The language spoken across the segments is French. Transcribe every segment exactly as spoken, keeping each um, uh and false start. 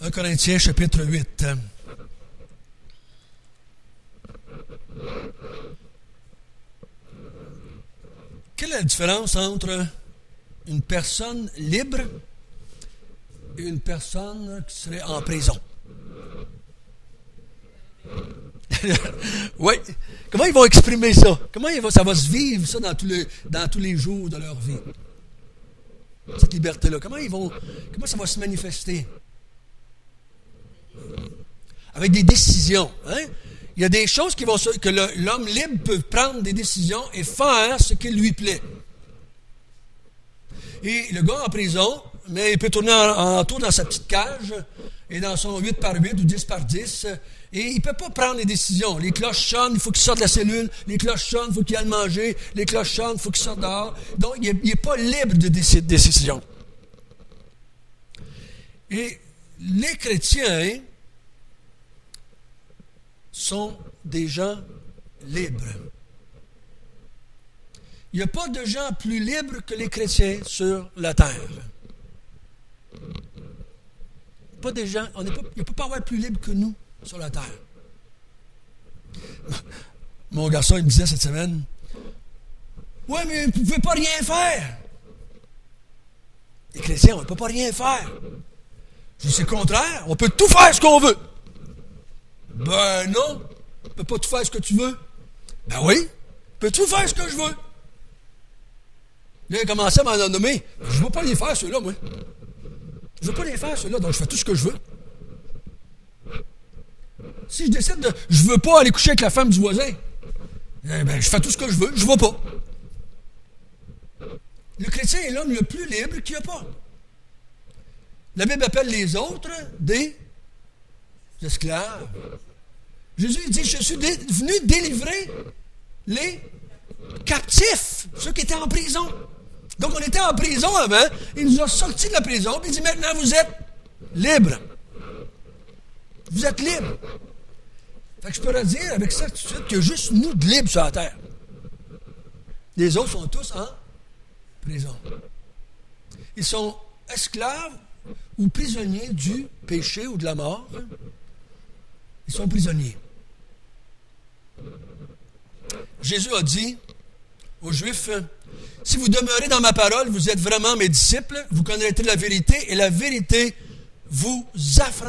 un Corinthiens chapitre huit. Quelle est la différence entre une personne libre et une personne qui serait en prison? Oui. Comment ils vont exprimer ça? Comment ils vont, ça va se vivre, ça, dans tous, les, dans tous les jours de leur vie? Cette liberté-là. Comment ils vont, comment ça va se manifester? Avec des décisions. Hein? Il y a des choses qui vont se, que le, l'homme libre peut prendre des décisions et faire ce qui lui plaît. Et le gars en prison, mais il peut tourner en, en tour dans sa petite cage et dans son huit par huit ou dix par dix, et il ne peut pas prendre les décisions. Les cloches sonnent, il faut qu'il sorte de la cellule. Les cloches sonnent, il faut qu'il aille manger. Les cloches sonnent, il faut qu'il sorte dehors. Donc, il n'est pas libre de décision. Et les chrétiens sont des gens libres. Il n'y a pas de gens plus libres que les chrétiens sur la terre. Pas des gens, on n'est pas, il ne peut pas avoir plus libre que nous sur la terre. Mon garçon, il me disait cette semaine, « Ouais, mais vous ne pouvez pas rien faire. » Les chrétiens, on ne peut pas rien faire. Je dis, c'est le contraire, on peut tout faire ce qu'on veut. Ben non, on ne peut pas tout faire ce que tu veux. Ben oui, je peux tout faire ce que je veux. Là, il a commencé à m'en nommer. Je ne veux pas les faire, ceux-là, moi. Je ne veux pas les faire, ceux-là, donc je fais tout ce que je veux. Si je décide de... Je ne veux pas aller coucher avec la femme du voisin, eh ben, je fais tout ce que je veux, je ne vais pas. Le chrétien est l'homme le plus libre qu'il n'y a pas. La Bible appelle les autres des esclaves. Jésus dit, je suis dé- venu délivrer les captifs, ceux qui étaient en prison. Donc, on était en prison avant, il nous a sortis de la prison, puis il dit, maintenant, vous êtes libres. Vous êtes libres. Fait que je pourrais dire avec ça tout de suite qu'il y a juste nous de libres sur la terre. Les autres sont tous en prison. Ils sont esclaves ou prisonniers du péché ou de la mort. Ils sont prisonniers. Jésus a dit aux Juifs, « Si vous demeurez dans ma parole, vous êtes vraiment mes disciples, vous connaîtrez la vérité, et la vérité vous affranchira. »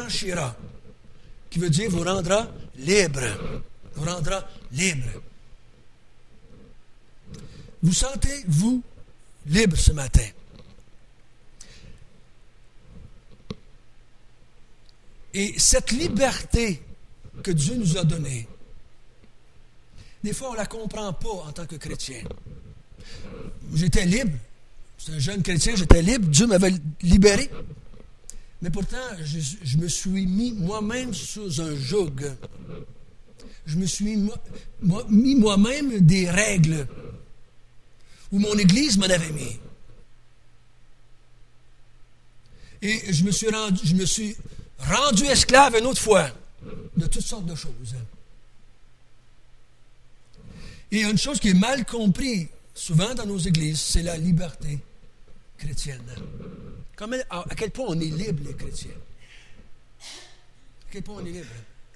Qui veut dire vous rendra libre. Vous rendra libre. Vous sentez-vous libre ce matin? Et cette liberté que Dieu nous a donnée, des fois on ne la comprend pas en tant que chrétien. J'étais libre. J'étais un jeune chrétien, j'étais libre. Dieu m'avait libéré. Mais pourtant, je, je me suis mis moi-même sous un joug. Je me suis moi, moi, mis moi-même des règles où mon Église m'en avait mis. Et je me suis rendu, je me suis rendu esclave une autre fois de toutes sortes de choses. Et une chose qui est mal comprise souvent dans nos églises, c'est la liberté chrétienne. Comment, à quel point on est libre, les chrétiens? À quel point on est libre?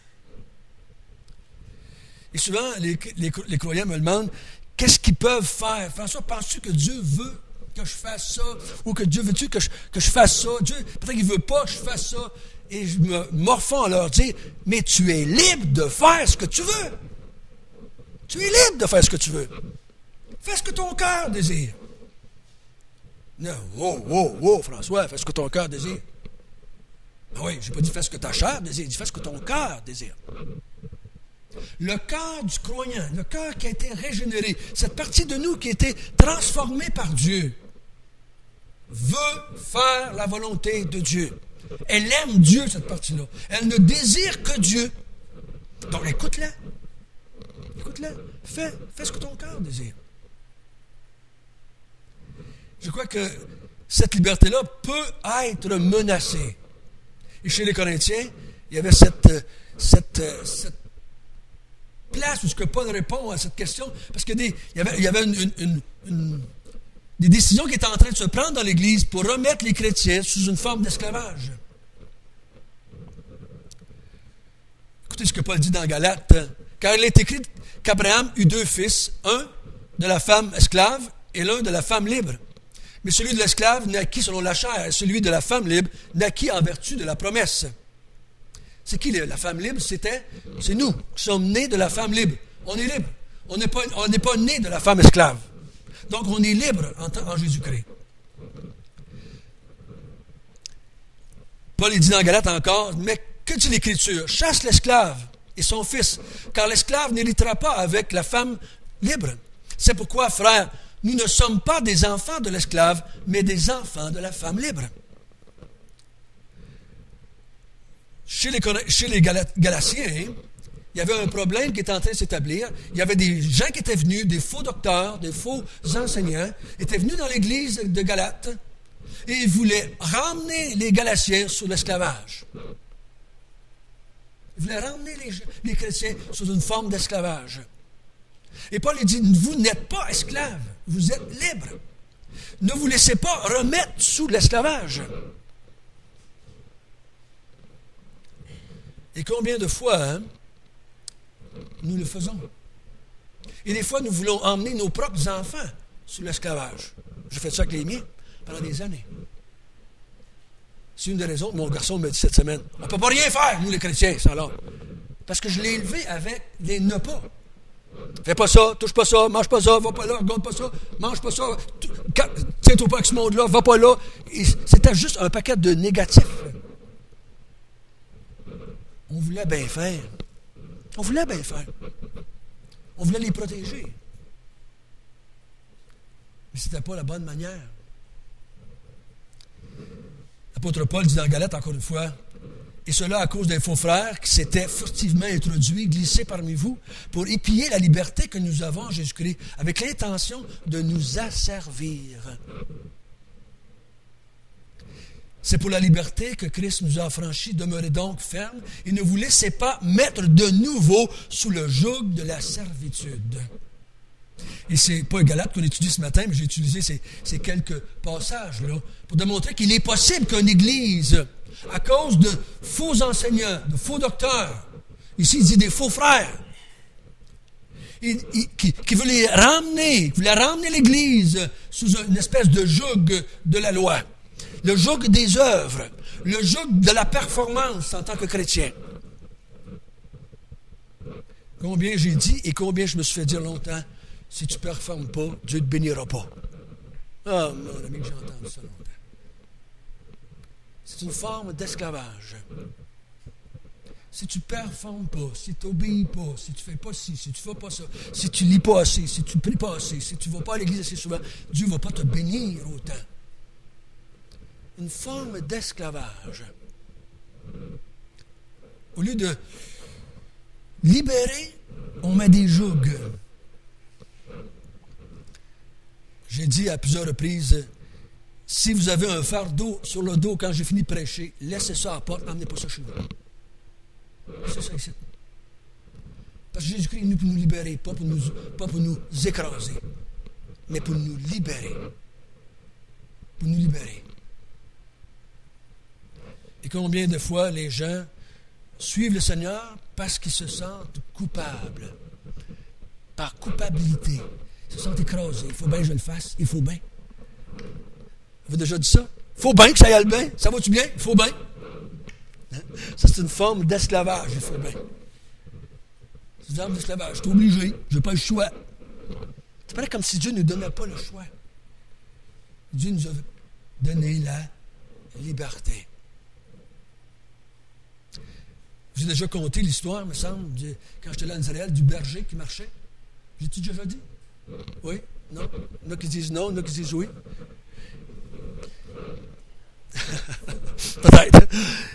Et souvent, les, les, les croyants me demandent, qu'est-ce qu'ils peuvent faire? François, penses-tu que Dieu veut que je fasse ça? Ou que Dieu veut-tu que je, que je fasse ça? Dieu, peut-être qu'il ne veut pas que je fasse ça. Et je me morfonds à leur dire, mais tu es libre de faire ce que tu veux. Tu es libre de faire ce que tu veux. Fais ce que ton cœur désire. Non, wow, wow, wow, François, fais ce que ton cœur désire. Ah oui, je n'ai pas dit fais ce que ta chair désire, j'ai dit fais ce que ton cœur désire. Le cœur du croyant, le cœur qui a été régénéré, cette partie de nous qui a été transformée par Dieu, veut faire la volonté de Dieu. Elle aime Dieu, cette partie-là. Elle ne désire que Dieu. Donc écoute-la. Écoute-la. Fais, fais ce que ton cœur désire. Je crois que cette liberté-là peut être menacée. Et chez les Corinthiens, il y avait cette, cette, cette place où ce que Paul répond à cette question, parce qu'il y avait, il y avait une, une, une, une, des décisions qui étaient en train de se prendre dans l'Église pour remettre les chrétiens sous une forme d'esclavage. Écoutez ce que Paul dit dans Galates. Car il est écrit qu'Abraham eut deux fils, un de la femme esclave et l'un de la femme libre. Mais celui de l'esclave naquit selon la chair, celui de la femme libre naquit en vertu de la promesse. C'est qui la femme libre? C'était, c'est nous qui sommes nés de la femme libre. On est libre. On n'est pas, on n'est pas nés de la femme esclave. Donc on est libre en, en Jésus-Christ. Paul il dit dans Galates encore, mais que dit l'Écriture? Chasse l'esclave et son fils, car l'esclave n'héritera pas avec la femme libre. C'est pourquoi, frères, nous ne sommes pas des enfants de l'esclave, mais des enfants de la femme libre. Chez les, chez les Galatiens, il y avait un problème qui était en train de s'établir. Il y avait des gens qui étaient venus, des faux docteurs, des faux enseignants, étaient venus dans l'église de Galates et ils voulaient ramener les Galatiens sur l'esclavage. Ils voulaient ramener les, les chrétiens sous une forme d'esclavage. Et Paul dit, vous n'êtes pas esclaves, vous êtes libres. Ne vous laissez pas remettre sous l'esclavage. Et combien de fois, hein, nous le faisons? Et des fois, nous voulons emmener nos propres enfants sous l'esclavage. J'ai fait ça avec les miens pendant des années. C'est une des raisons que mon garçon me dit cette semaine. On ne peut pas rien faire, nous les chrétiens, sans l'ordre. Parce que je l'ai élevé avec des ne pas. Fais pas ça, touche pas ça, mange pas ça, va pas là, regarde pas ça, mange pas ça, tiens-toi pas avec ce monde-là, va pas là. Et c'était juste un paquet de négatifs. On voulait bien faire. On voulait bien faire. On voulait les protéger. Mais ce n'était pas la bonne manière. L'apôtre Paul dit dans Galates, encore une fois, et cela à cause d'un faux frère qui s'était furtivement introduit, glissé parmi vous, pour épier la liberté que nous avons en Jésus-Christ, avec l'intention de nous asservir. C'est pour la liberté que Christ nous a affranchis. Demeurez donc fermes et ne vous laissez pas mettre de nouveau sous le joug de la servitude. Et c'est pas Galates qu'on étudie ce matin, mais j'ai utilisé ces, ces quelques passages-là pour démontrer qu'il est possible qu'une Église, à cause de faux enseignants, de faux docteurs, ici il dit des faux frères, il, il, qui, qui veut les ramener, qui voulait ramener l'Église sous une espèce de joug de la loi. Le joug des œuvres, le joug de la performance en tant que chrétien. Combien j'ai dit et combien je me suis fait dire longtemps, si tu ne performes pas, Dieu ne te bénira pas. Ah, mon ami, j'ai entendu ça longtemps. C'est une forme d'esclavage. Si tu ne performes pas, si tu n'obéis pas, si tu ne fais pas ci, si tu ne fais pas ça, si tu ne lis pas assez, si tu ne pries pas assez, si tu ne vas pas à l'église assez souvent, Dieu ne va pas te bénir autant. Une forme d'esclavage. Au lieu de libérer, on met des jougs. J'ai dit à plusieurs reprises, si vous avez un fardeau sur le dos quand j'ai fini de prêcher, laissez ça à la porte, n'emmenez pas ça chez vous. C'est ça ici. Parce que Jésus-Christ est venu pour nous libérer, pas pour nous, pas pour nous écraser, mais pour nous libérer. Pour nous libérer. Et combien de fois les gens suivent le Seigneur parce qu'ils se sentent coupables, par culpabilité. Ils se sentent écrasés. Il faut bien que je le fasse. Il faut bien. Vous avez déjà dit ça? Il faut bien que ça y aille bien. Ça va-tu bien? Il faut bien. Hein? Ça, c'est une forme d'esclavage. Il faut bien. C'est une forme d'esclavage. Je suis obligé. Je n'ai pas le choix. C'est pareil comme si Dieu ne nous donnait pas le choix. Dieu nous a donné la liberté. J'ai déjà conté l'histoire, me semble, de, quand j'étais là à Nazareth, du berger qui marchait. J'ai-tu déjà dit? Oui? Non? Il y en a qui disent non, il y en a qui disent oui. Peut-être.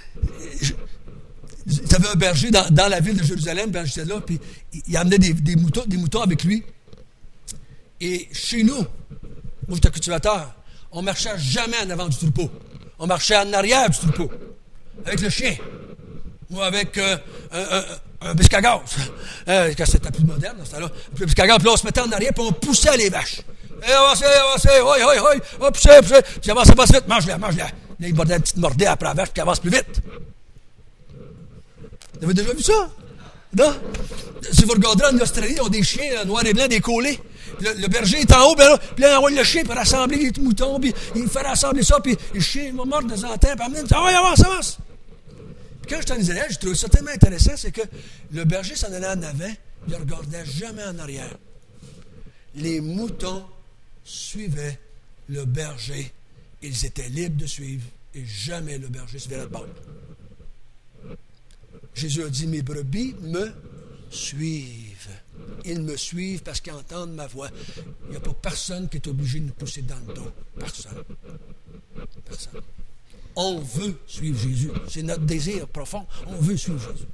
Il y avait un berger dans, dans la ville de Jérusalem, quand j'étais là, puis il, il amenait des, des, moutons, des moutons avec lui. Et chez nous, moi j'étais cultivateur, on marchait jamais en avant du troupeau. On marchait en arrière du troupeau, avec le chien. Ou avec euh, un, un, un bisque à gaz. Euh, quand c'était plus moderne, dans ce temps-là. Puis, bisque à gaz, puis là, on se mettait en arrière, puis on poussait les vaches. Et avancez, avancez, oui, oui, oui, oh, poussez, poussez. Puis avancez pas vite, mange-la, mange-la. Là, il mordait une petite mordée après la vache, puis avance plus vite. Vous avez déjà vu ça? Non? Si vous regardez en Australie, ils ont des chiens là, noirs et blancs, des collés. Le, le berger est en haut, puis là, puis là, il envoie le chien pour rassembler les moutons, puis il fait rassembler ça, puis le chien va mordre de temps en temps, puis il dit, ah ouais, avance, avance. Puis quand j'étais en Israël, j'ai trouvé ça tellement intéressant, c'est que le berger s'en allait en avant, il ne regardait jamais en arrière. Les moutons suivaient le berger. Ils étaient libres de suivre, et jamais le berger se verrait de bord. Jésus a dit, mes brebis me suivent. Ils me suivent parce qu'ils entendent ma voix. Il n'y a pas personne qui est obligé de nous pousser dans le dos. Personne. Personne. On veut suivre Jésus. C'est notre désir profond. On veut suivre Jésus.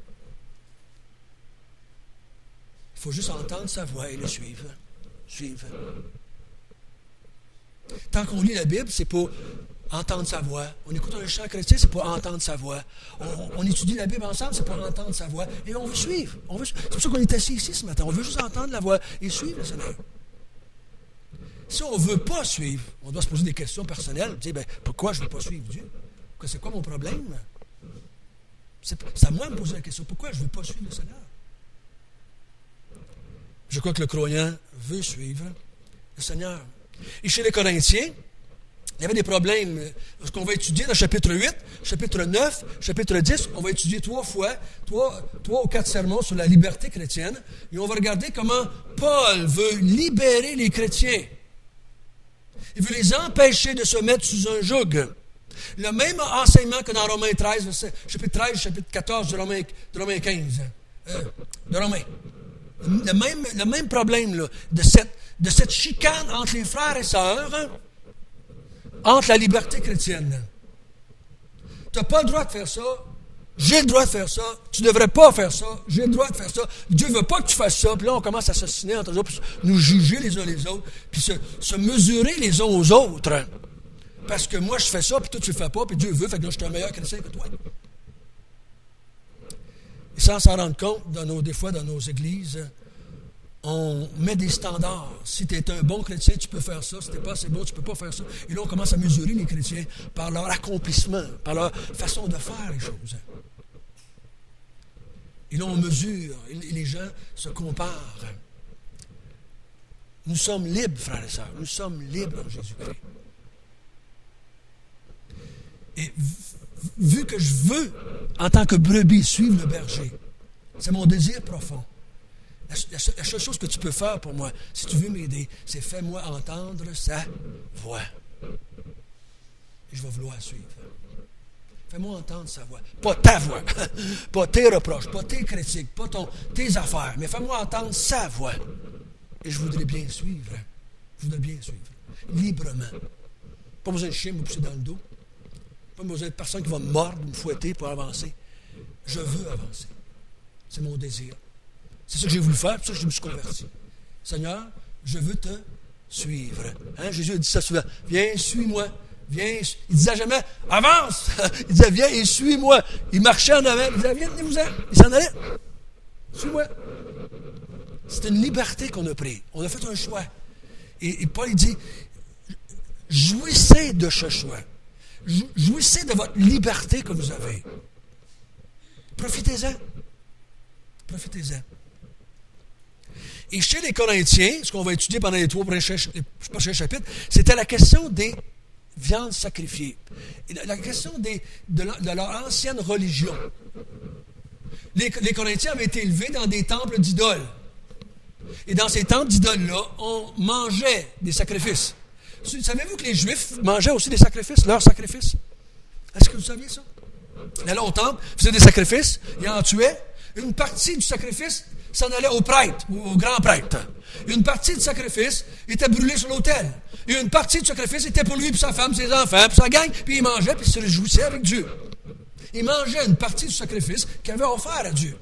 Il faut juste entendre sa voix et le suivre. Suivre. Tant qu'on lit la Bible, c'est pour entendre sa voix. On écoute un chant chrétien, c'est pour entendre sa voix. On, on étudie la Bible ensemble, c'est pour entendre sa voix. Et on veut suivre. On veut, c'est pour ça qu'on est assis ici ce matin. On veut juste entendre la voix et suivre le Seigneur. Si on ne veut pas suivre, on doit se poser des questions personnelles. Dire, ben, pourquoi je ne veux pas suivre Dieu? C'est quoi mon problème? C'est, c'est à moi de me poser la question. Pourquoi je ne veux pas suivre le Seigneur? Je crois que le croyant veut suivre le Seigneur. Et chez les Corinthiens, il y avait des problèmes. Ce qu'on va étudier dans le chapitre huit, chapitre neuf, chapitre dix, on va étudier trois fois, trois, trois ou quatre sermons sur la liberté chrétienne. Et on va regarder comment Paul veut libérer les chrétiens. Il veut les empêcher de se mettre sous un joug. Le même enseignement que dans Romains treize, chapitre treize, chapitre quatorze de Romains, de Romains quinze. Euh, de Romains. Le même, le même problème là, de, cette, de cette chicane entre les frères et sœurs, hein, entre la liberté chrétienne. Tu n'as pas le droit de faire ça. J'ai le droit de faire ça. Tu ne devrais pas faire ça. J'ai le droit de faire ça. Dieu ne veut pas que tu fasses ça. Puis là, on commence à s'assiner entre eux autres, puis nous juger les uns les autres, puis se, se mesurer les uns aux autres. Parce que moi, je fais ça, puis toi, tu ne le fais pas, puis Dieu veut, fait que là, je suis un meilleur chrétien que toi. Et sans s'en rendre compte, dans nos, des fois, dans nos églises, on met des standards. Si tu es un bon chrétien, tu peux faire ça. Si tu n'es pas assez bon, tu ne peux pas faire ça. Et là, on commence à mesurer les chrétiens par leur accomplissement, par leur façon de faire les choses. Et là, on mesure. Et les gens se comparent. Nous sommes libres, frères et sœurs. Nous sommes libres en Jésus-Christ. Et vu que je veux, en tant que brebis, suivre le berger, c'est mon désir profond. La, la, la seule chose que tu peux faire pour moi, si tu veux m'aider, c'est fais-moi entendre sa voix. Et je vais vouloir suivre. Fais-moi entendre sa voix. Pas ta voix, pas tes reproches, pas tes critiques, pas ton, tes affaires, mais fais-moi entendre sa voix. Et je voudrais bien suivre. Je voudrais bien suivre. Librement. Pas besoin de chien me pousser dans le dos. Pas besoin de personne qui va me mordre, me fouetter pour avancer. Je veux avancer. C'est mon désir. C'est ça que j'ai voulu faire, c'est ça que je me suis converti. Seigneur, je veux te suivre. Hein? Jésus a dit ça souvent. Viens, suis-moi. Viens. Il disait jamais, avance. Il disait, viens et suis-moi. Il marchait en avant. Il disait, viens, venez-vous-en. Il s'en allait. Suis-moi. C'est une liberté qu'on a prise. On a fait un choix. Et, et Paul, il dit, jouissez de ce choix. Jouissez de votre liberté que vous avez. Profitez-en. Profitez-en. Et chez les Corinthiens, ce qu'on va étudier pendant les trois prochains chapitres, c'était la question des viandes sacrifiées. La question des, de, la, de leur ancienne religion. Les, les Corinthiens avaient été élevés dans des temples d'idoles. Et dans ces temples d'idoles-là, on mangeait des sacrifices. Savez-vous que les Juifs mangeaient aussi des sacrifices, leurs sacrifices? Est-ce que vous saviez ça? Ils allaient au temple, faisaient des sacrifices, ils en tuaient. Une partie du sacrifice s'en allait au prêtre, ou au grand prêtre. Une partie du sacrifice était brûlée sur l'autel. Et une partie du sacrifice était pour lui, puis sa femme, ses enfants, puis sa gang, puis il mangeait, puis il se réjouissait avec Dieu. Il mangeait une partie du sacrifice qu'il avait offert à Dieu.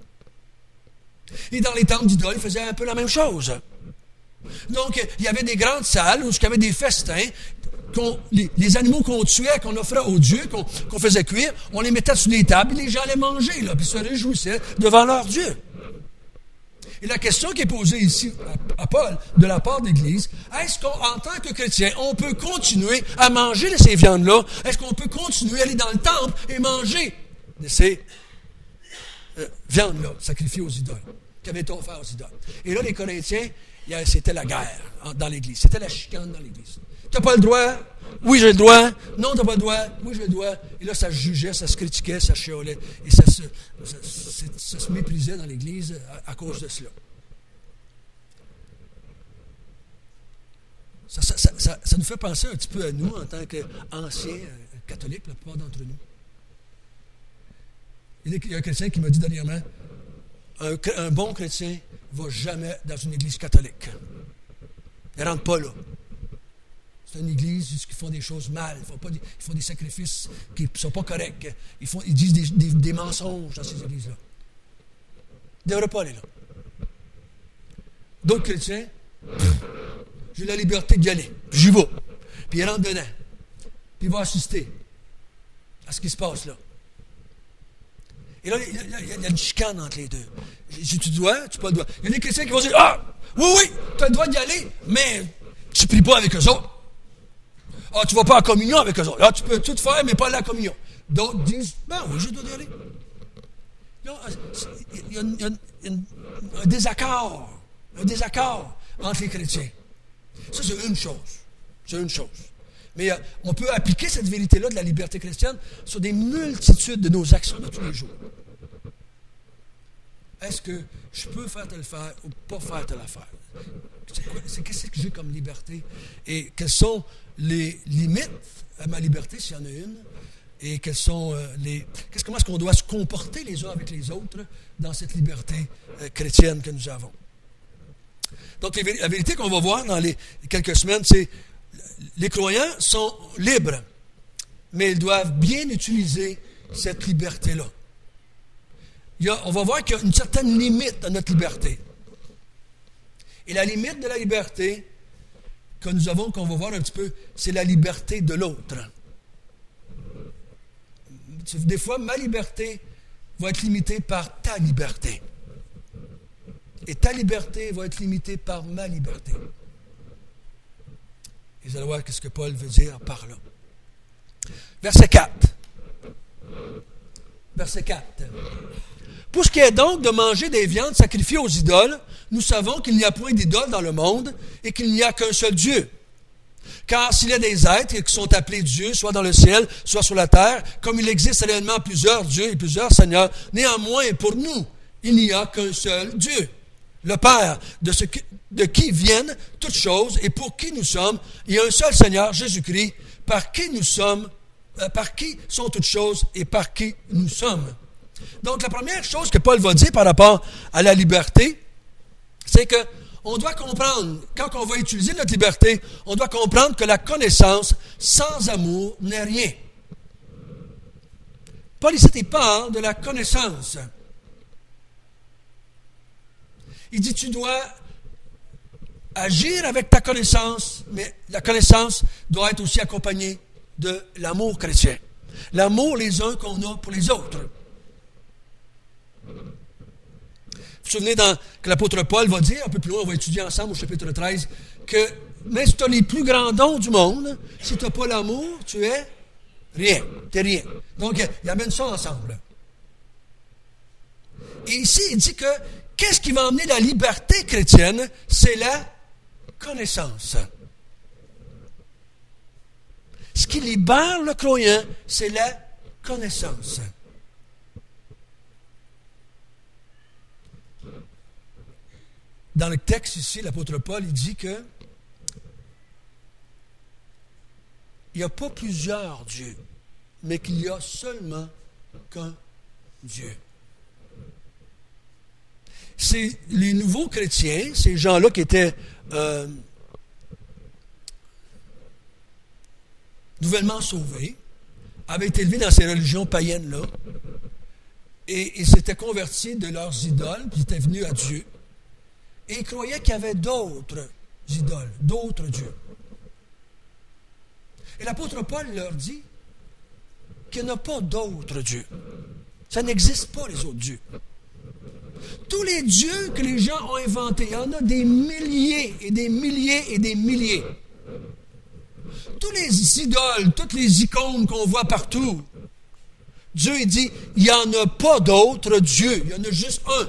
Et dans les temples d'idoles, il faisait un peu la même chose. Donc, il y avait des grandes salles où il y avait des festins. Qu'on, les, les animaux qu'on tuait, qu'on offrait aux dieux, qu'on, qu'on faisait cuire, on les mettait sur les tables et les gens allaient manger, là, puis se réjouissaient devant leur Dieu. Et la question qui est posée ici à, à Paul, de la part de l'Église, est-ce qu'en tant que chrétien, on peut continuer à manger de ces viandes-là? Est-ce qu'on peut continuer à aller dans le temple et manger de ces euh, viande là, sacrifiée aux idoles, qui avait été offert aux idoles. Et là, les Corinthiens, c'était la guerre dans l'Église. C'était la chicane dans l'Église. Tu n'as pas le droit? Oui, j'ai le droit. Non, tu n'as pas le droit? Oui, j'ai le droit. Et là, ça se jugeait, ça se critiquait, ça chiolait. Et ça se, ça, ça, ça se méprisait dans l'Église à, à cause de cela. Ça, ça, ça, ça, ça nous fait penser un petit peu à nous, en tant qu'anciens catholiques, la plupart d'entre nous. Il y a un chrétien qui m'a dit dernièrement, un, un bon chrétien ne va jamais dans une église catholique. Il ne rentre pas là. C'est une église qui font des choses mal. Ils font, pas des, ils font des sacrifices qui ne sont pas corrects. Ils, font, ils disent des, des, des mensonges dans ces églises-là. Ils ne devraient pas aller là. D'autres chrétiens, j'ai la liberté d'y aller. J'y vais. Puis il rentre dedans. Puis il va assister à ce qui se passe là. Et là, il y, a, il y a une chicane entre les deux. Si tu dois, tu n'as pas le droit. Il y a des chrétiens qui vont dire, ah, oui, oui, tu as le droit d'y aller, mais tu ne pries pas avec eux autres. Ah, tu ne vas pas en communion avec eux autres. Ah, tu peux tout faire, mais pas à la communion. D'autres disent, ben oui, je dois y aller. Non, il y a, il y a, il y a un désaccord. Un désaccord entre les chrétiens. Ça, c'est une chose. C'est une chose. Mais euh, on peut appliquer cette vérité-là de la liberté chrétienne sur des multitudes de nos actions de tous les jours. Est-ce que je peux faire telle affaire ou pas faire telle affaire? C'est quoi? C'est qu'est-ce que j'ai comme liberté? Et quelles sont les limites à ma liberté, s'il y en a une? Et quelles sont euh, les... Qu'est-ce, comment est-ce qu'on doit se comporter les uns avec les autres dans cette liberté euh, chrétienne que nous avons? Donc, les, la vérité qu'on va voir dans les quelques semaines, c'est les croyants sont libres, mais ils doivent bien utiliser cette liberté-là. Il y a, on va voir qu'il y a une certaine limite à notre liberté. Et la limite de la liberté que nous avons, qu'on va voir un petit peu, c'est la liberté de l'autre. Des fois, ma liberté va être limitée par ta liberté. Et ta liberté va être limitée par ma liberté. Et vous allez voir ce que Paul veut dire par là. Verset quatre. Verset quatre. Pour ce qui est donc de manger des viandes sacrifiées aux idoles, nous savons qu'il n'y a point d'idole dans le monde et qu'il n'y a qu'un seul Dieu. Car s'il y a des êtres qui sont appelés dieux, soit dans le ciel, soit sur la terre, comme il existe réellement plusieurs dieux et plusieurs seigneurs, néanmoins pour nous, il n'y a qu'un seul Dieu. Le Père, de, ce qui, de qui viennent toutes choses et pour qui nous sommes, il y a un seul Seigneur, Jésus-Christ, par qui nous sommes, euh, par qui sont toutes choses et par qui nous sommes. Donc, la première chose que Paul va dire par rapport à la liberté, c'est que on doit comprendre, quand on va utiliser notre liberté, on doit comprendre que la connaissance sans amour n'est rien. Paul ici il parle de la connaissance. Il dit, tu dois agir avec ta connaissance, mais la connaissance doit être aussi accompagnée de l'amour chrétien. L'amour les uns qu'on a pour les autres. Vous vous souvenez dans, que l'apôtre Paul va dire, un peu plus loin, on va étudier ensemble au chapitre treize, que même si tu as les plus grands dons du monde, si tu n'as pas l'amour, tu es rien. Tu es rien. Donc, il amène ça ensemble. Et ici, il dit que qu'est-ce qui va amener la liberté chrétienne? C'est la connaissance. Ce qui libère le croyant, c'est la connaissance. Dans le texte ici, l'apôtre Paul, il dit que il n'y a pas plusieurs dieux, mais qu'il y a seulement qu'un Dieu. C'est les nouveaux chrétiens, ces gens-là qui étaient euh, nouvellement sauvés, avaient été élevés dans ces religions païennes-là, et ils s'étaient convertis de leurs idoles, puis ils étaient venus à Dieu, et ils croyaient qu'il y avait d'autres idoles, d'autres dieux. Et l'apôtre Paul leur dit qu'il n'y a pas d'autres dieux. Ça n'existe pas, les autres dieux. Tous les dieux que les gens ont inventés, il y en a des milliers et des milliers et des milliers. Tous les idoles, toutes les icônes qu'on voit partout, Dieu, il dit, il n'y en a pas d'autre Dieu. Il y en a juste un.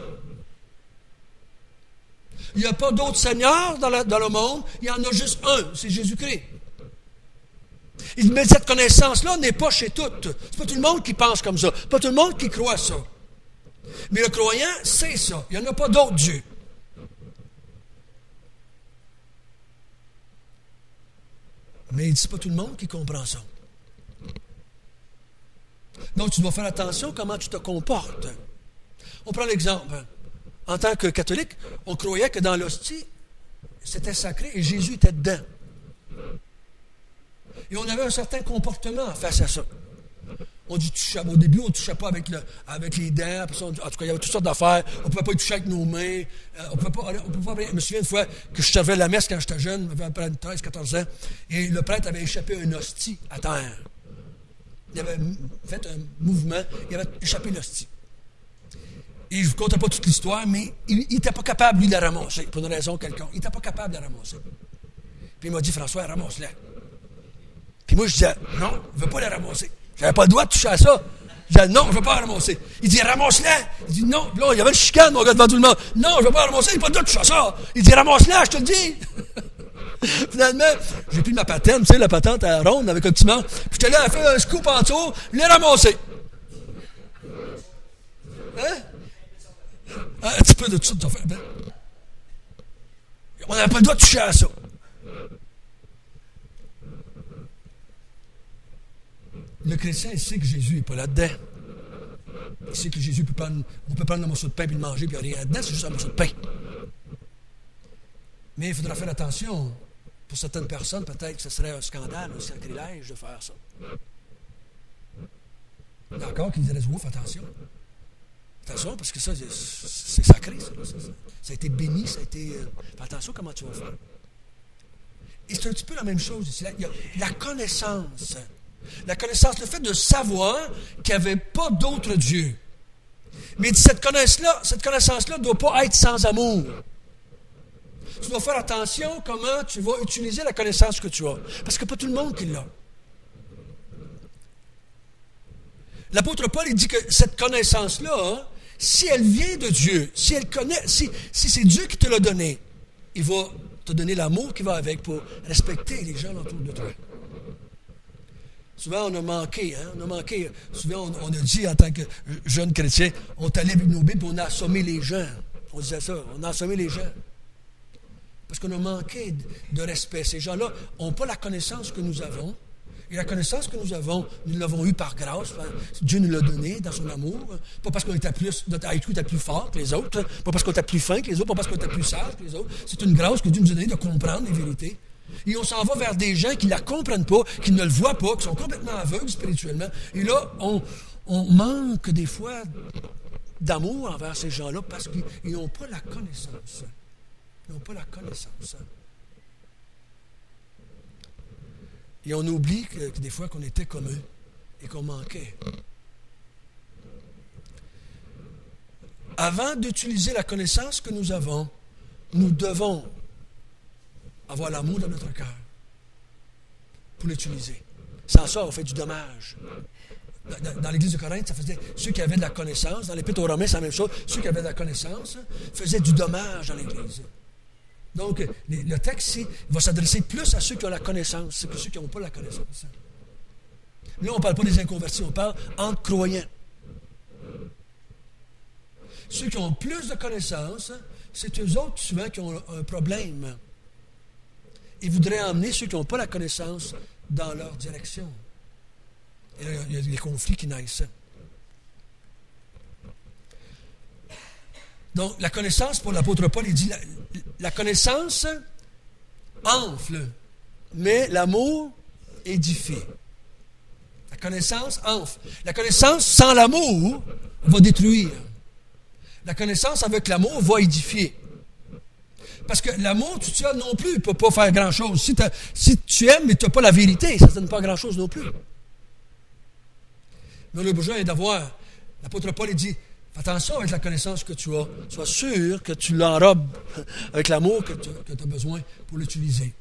Il n'y a pas d'autre Seigneur dans, la, dans le monde. Il y en a juste un. C'est Jésus-Christ. Il dit, mais cette connaissance-là n'est pas chez toutes. C'est pas tout le monde qui pense comme ça. Pas tout le monde qui croit ça. Mais le croyant, c'est ça. Il n'y en a pas d'autre Dieu. Mais il dit, c'est pas tout le monde qui comprend ça. Donc, tu dois faire attention à comment tu te comportes. On prend l'exemple. En tant que catholique, on croyait que dans l'hostie, c'était sacré et Jésus était dedans. Et on avait un certain comportement face à ça. On dit, touche, au début, on ne touchait pas avec, le, avec les dents. Après ça, on, en tout cas, il y avait toutes sortes d'affaires. On ne pouvait pas y toucher avec nos mains. Euh, on pouvait pas, on pouvait pas, je me souviens une fois que je servais la messe quand j'étais jeune, j'avais treize quatorze ans, et le prêtre avait échappé un hostie à terre. Il avait fait un mouvement, il avait échappé l'hostie. Et je ne vous contais pas toute l'histoire, mais il n'était pas capable, lui, de la ramasser, pour une raison quelconque. Il n'était pas capable de la ramasser. Puis il m'a dit, François, ramasse-la. Puis moi, je disais, non, je ne veux pas la ramasser. Je n'avais pas le droit de toucher à ça. Je disais, non, je ne veux pas la ramasser. Il dit, ramasse-la. Il dit, non. Là, il y avait le chicane, mon gars, devant tout le monde. Non, je ne veux pas la ramasser, il n'a pas le droit de toucher à ça. Il dit, ramasse-la, je te le dis. Finalement, j'ai pris ma patente, tu sais, la patente à la ronde avec un petit manche. Puis j'étais là, elle a fait un scoop en dessous, je l'ai ramassé. Hein? Un petit peu de tout ça. On n'avait pas le droit de toucher à ça. Le chrétien, il sait que Jésus n'est pas là-dedans. Il sait que Jésus peut prendre, on peut prendre un morceau de pain et le manger, puis il n'y a rien là-dedans, c'est juste un morceau de pain. Mais il faudra faire attention. Pour certaines personnes, peut-être que ce serait un scandale, un sacrilège de faire ça. Il y a encore qui diraient, ouf, attention. Attention, parce que ça, c'est sacré, ça. Ça, ça. Ça a été béni, ça a été... Euh, fais attention comment tu vas faire. Et c'est un petit peu la même chose ici. Il y a la connaissance. La connaissance, le fait de savoir qu'il n'y avait pas d'autre Dieu. Mais cette connaissance-là, cette connaissance-là ne doit pas être sans amour. Tu dois faire attention comment tu vas utiliser la connaissance que tu as. Parce que pas tout le monde qui l'a. L'apôtre Paul, il dit que cette connaissance-là, hein, si elle vient de Dieu, si elle connaît, si, si c'est Dieu qui te l'a donné, il va te donner l'amour qui va avec pour respecter les gens autour de toi. Souvent, on a manqué, hein, on a manqué. Souvent, on, on a dit en tant que jeune chrétien, on est allé avec nos Bibles, on a assommé les gens. On disait ça, on a assommé les gens. Parce qu'on a manqué de respect. Ces gens-là n'ont pas la connaissance que nous avons. Et la connaissance que nous avons, nous l'avons eue par grâce. Dieu nous l'a donnée dans son amour. Pas parce qu'on était plus, notre I Q était plus fort que les autres. Pas parce qu'on était plus fin que les autres. Pas parce qu'on était plus sage que les autres. C'est une grâce que Dieu nous a donnée de comprendre les vérités. Et on s'en va vers des gens qui ne la comprennent pas, qui ne le voient pas, qui sont complètement aveugles spirituellement. Et là, on, on manque des fois d'amour envers ces gens-là parce qu'ils n'ont pas la connaissance. Ils n'ont pas la connaissance. Et on oublie que, que des fois qu'on était comme eux et qu'on manquait. Avant d'utiliser la connaissance que nous avons, nous devons avoir l'amour dans notre cœur pour l'utiliser. Sans ça, on fait du dommage. Dans, dans l'église de Corinthe, ça faisait ceux qui avaient de la connaissance. Dans l'Épître aux Romains, c'est la même chose. Ceux qui avaient de la connaissance faisaient du dommage dans l'église. Donc, le texte ici va s'adresser plus à ceux qui ont la connaissance que ceux qui n'ont pas la connaissance. Là, on ne parle pas des inconvertis, on parle entre croyants. Ceux qui ont plus de connaissances, c'est eux autres souvent qui ont un problème. Ils voudraient emmener ceux qui n'ont pas la connaissance dans leur direction. Et là, il y a des conflits qui naissent. Donc, la connaissance, pour l'apôtre Paul, il dit, la, la connaissance enfle, mais l'amour édifie. La connaissance enfle. La connaissance sans l'amour va détruire. La connaissance avec l'amour va édifier. Parce que l'amour, tu tiens non plus, ne peut pas faire grand-chose. Si, si tu aimes, mais tu n'as pas la vérité, ça ne donne pas grand-chose non plus. Mais on a besoin d'avoir. L'apôtre Paul, il dit, fais attention avec la connaissance que tu as. Sois sûr que tu l'enrobes avec l'amour que tu as besoin pour l'utiliser.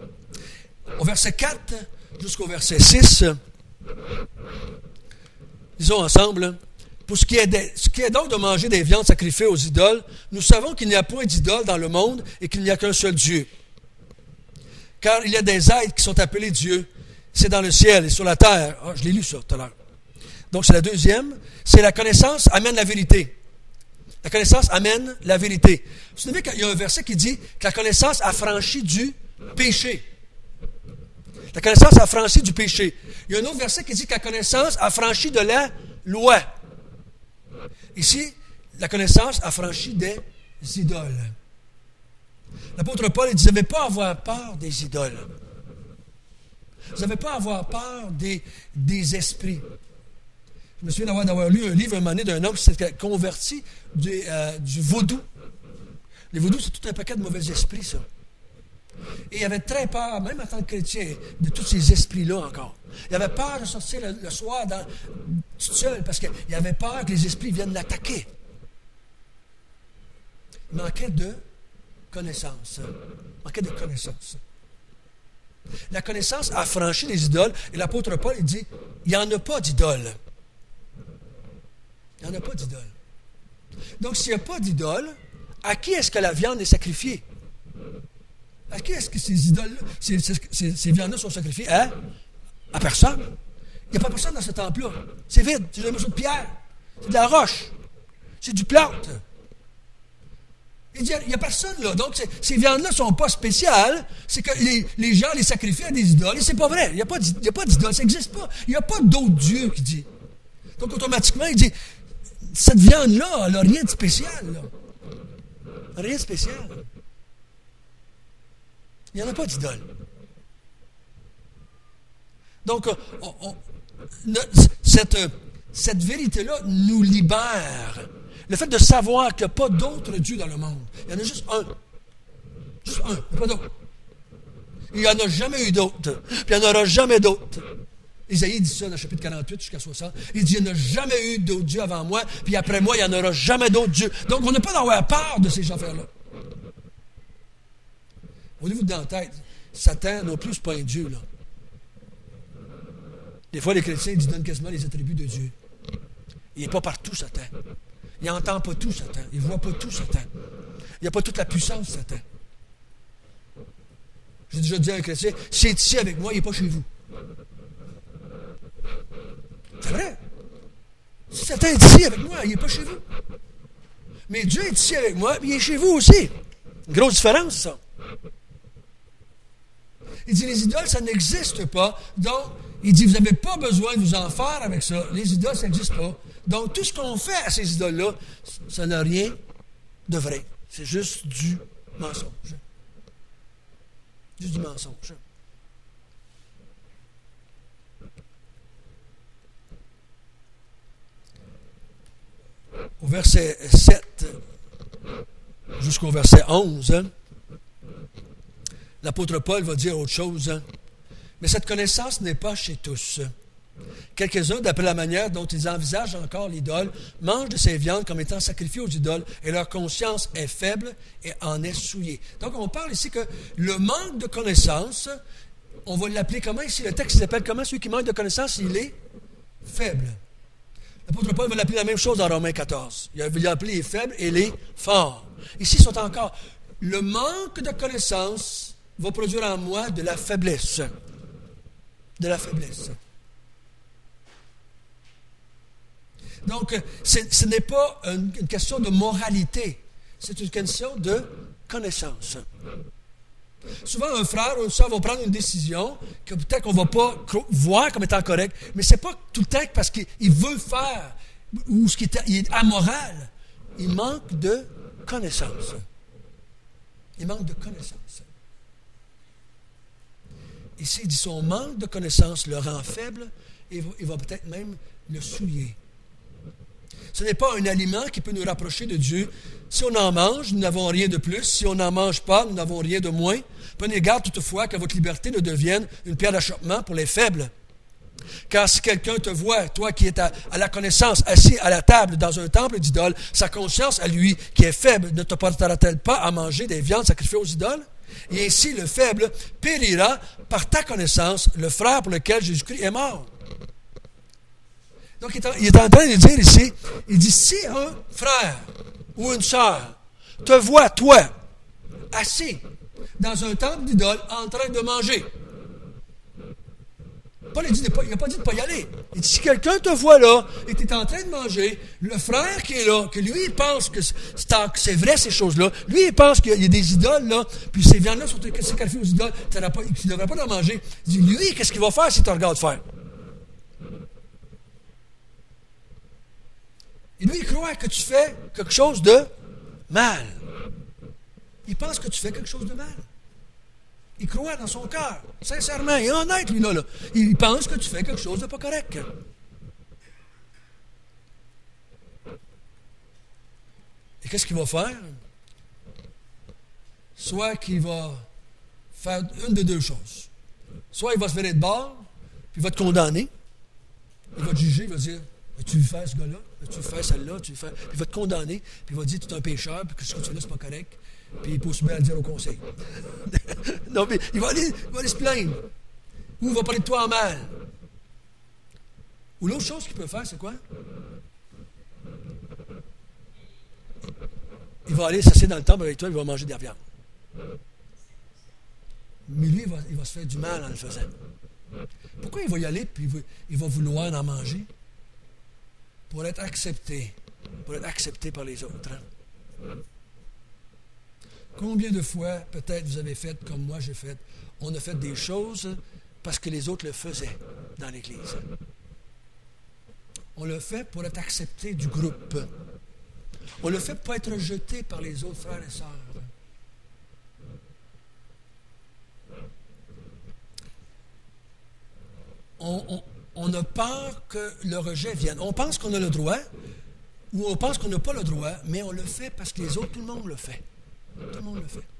Au verset quatre jusqu'au verset six, disons ensemble, pour ce qui, est de, ce qui est donc de manger des viandes sacrifiées aux idoles, nous savons qu'il n'y a point d'idole dans le monde et qu'il n'y a qu'un seul Dieu. Car il y a des êtres qui sont appelés dieux. C'est dans le ciel et sur la terre. Ah, je l'ai lu ça tout à l'heure. Donc c'est la deuxième. C'est la connaissance amène la vérité. La connaissance amène la vérité. Vous savez qu'il y a un verset qui dit que la connaissance affranchit du péché. La connaissance affranchit du péché. Il y a un autre verset qui dit que la connaissance affranchit de la loi. Ici, la connaissance affranchit des idoles. L'apôtre Paul il dit, vous n'avez pas à avoir peur des idoles. Vous n'avez pas à avoir peur des, des esprits. Je me souviens d'avoir, d'avoir lu un livre un moment donné d'un homme qui s'était converti du, euh, du vaudou. Les vaudous, c'est tout un paquet de mauvais esprits, ça. Et il avait très peur, même en tant que chrétien, de tous ces esprits-là encore. Il avait peur de sortir le, le soir dans, tout seul, parce qu'il avait peur que les esprits viennent l'attaquer. Il manquait de connaissance. Il manquait de connaissance. La connaissance a franchi les idoles, et l'apôtre Paul, il dit, il n'y en a pas d'idoles. Il n'y en a pas d'idoles. Donc, s'il n'y a pas d'idole, à qui est-ce que la viande est sacrifiée? À qui est-ce que ces idoles-là, ces, ces, ces, ces viandes-là sont sacrifiées? Hein? À personne. Il n'y a pas personne dans ce temple-là. C'est vide. C'est un morceau de pierre. C'est de la roche. C'est du plâtre. Il dit, il n'y a personne là. Donc, ces viandes-là ne sont pas spéciales. C'est que les, les gens les sacrifient à des idoles. Et c'est pas vrai. Il n'y a pas d'idole. Ça n'existe pas. Il n'y a pas d'autre Dieu qui dit. Donc, automatiquement, il dit, cette viande-là, elle n'a rien de spécial. Là. Rien de spécial. Il n'y en a pas d'idole. Donc, on, on, cette, cette vérité-là nous libère. Le fait de savoir qu'il n'y a pas d'autre Dieu dans le monde. Il y en a juste un. Juste un. Il n'y a pas d'autre. Il n'y en a jamais eu d'autre. Puis il n'y en aura jamais d'autre. Isaïe dit ça dans le chapitre quarante-huit jusqu'à soixante. Il dit, il n'y a jamais eu d'autre Dieu avant moi, puis après moi, il n'y en aura jamais d'autre Dieu. Donc, on n'a pas d'avoir peur de ces affaires-là. Au niveau de dans la tête, Satan non plus, ce n'est pas un Dieu, là. Des fois, les chrétiens, ils donnent quasiment les attributs de Dieu. Il n'est pas partout, Satan. Il n'entend pas tout, Satan. Il ne voit pas tout, Satan. Il n'a pas toute la puissance, Satan. J'ai déjà dit à un chrétien, s'il est ici avec moi, il n'est pas chez vous. C'est vrai. Si Satan est ici avec moi, il n'est pas chez vous. Mais Dieu est ici avec moi, puis il est chez vous aussi. Une grosse différence, ça. Il dit, les idoles, ça n'existe pas. Donc, il dit, vous n'avez pas besoin de vous en faire avec ça. Les idoles, ça n'existe pas. Donc, tout ce qu'on fait à ces idoles-là, ça n'a rien de vrai. C'est juste du mensonge. Juste du mensonge. Au verset sept jusqu'au verset onze, hein, l'apôtre Paul va dire autre chose. Hein. Mais cette connaissance n'est pas chez tous. Quelques-uns, d'après la manière dont ils envisagent encore l'idole, mangent de ces viandes comme étant sacrifiées aux idoles, et leur conscience est faible et en est souillée. Donc, on parle ici que le manque de connaissance, on va l'appeler comment ici? Le texte s'appelle comment? Celui qui manque de connaissance, il est faible. L'apôtre Paul va l'appeler la même chose dans Romains quatorze. Il va l'appeler les faibles et les forts. Ici, ils sont encore. Le manque de connaissance va produire en moi de la faiblesse. De la faiblesse. Donc, ce n'est pas une, une question de moralité. C'est une question de connaissance. Souvent, un frère ou une soeur va prendre une décision que peut-être qu'on ne va pas voir comme étant correcte, mais ce n'est pas tout le temps parce qu'il veut faire ou ce qui est, il est amoral. Il manque de connaissance. Il manque de connaissance. Ici, il dit son manque de connaissance le rend faible et il va peut-être même le souiller. Ce n'est pas un aliment qui peut nous rapprocher de Dieu. Si on en mange, nous n'avons rien de plus. Si on n'en mange pas, nous n'avons rien de moins. Prenez garde toutefois que votre liberté ne devienne une pierre d'achoppement pour les faibles. Car si quelqu'un te voit, toi qui es à, à la connaissance, assis à la table dans un temple d'idole, sa conscience à lui, qui est faible, ne te portera-t-elle pas à manger des viandes sacrifiées aux idoles? Et ainsi, le faible périra par ta connaissance, le frère pour lequel Jésus-Christ est mort. Donc, il est, en, il est en train de dire ici, il dit, si un frère ou une sœur te voit, toi, assis dans un temple d'idole en train de manger, Paul il dit, il n'a pas dit de ne pas y aller. Il dit, si quelqu'un te voit là et tu es en train de manger, le frère qui est là, que lui, il pense que c'est vrai ces choses-là, lui, il pense qu'il y a des idoles là, puis ces viandes-là sont sacrifiées aux idoles, tu ne devrais pas en manger. Il dit, lui, qu'est-ce qu'il va faire s'il te regarde faire? Et lui, il croit que tu fais quelque chose de mal. Il pense que tu fais quelque chose de mal. Il croit dans son cœur, sincèrement, il est honnête, lui, là, là. Il pense que tu fais quelque chose de pas correct. Et qu'est-ce qu'il va faire? Soit qu'il va faire une de deux choses. Soit il va se virer de bord, puis il va te condamner. Il va te juger, il va dire, as-tu vu faire ce gars-là? As-tu vu faire celle-là? As-tu vu faire... Puis il va te condamner, puis il va te dire, tu es un pécheur, puis que ce que tu fais là, c'est pas correct. Puis il peut se mettre à le dire au conseil. Non, mais il va, aller, il va aller se plaindre. Ou il va parler de toi en mal. Ou l'autre chose qu'il peut faire, c'est quoi? Il va aller s'asseoir dans le temple avec toi, il va manger de la viande. Mais lui, il va, il va se faire du mal en le faisant. Pourquoi il va y aller, puis il va, il va vouloir en manger? Pour être accepté. Pour être accepté par les autres. Hein? Combien de fois, peut-être, vous avez fait comme moi j'ai fait, on a fait des choses parce que les autres le faisaient dans l'Église. On le fait pour être accepté du groupe. On le fait pour être rejeté par les autres frères et sœurs. On, on, on a peur que le rejet vienne. On pense qu'on a le droit, ou on pense qu'on n'a pas le droit, mais on le fait parce que les autres, tout le monde le fait. Tout le monde le fait.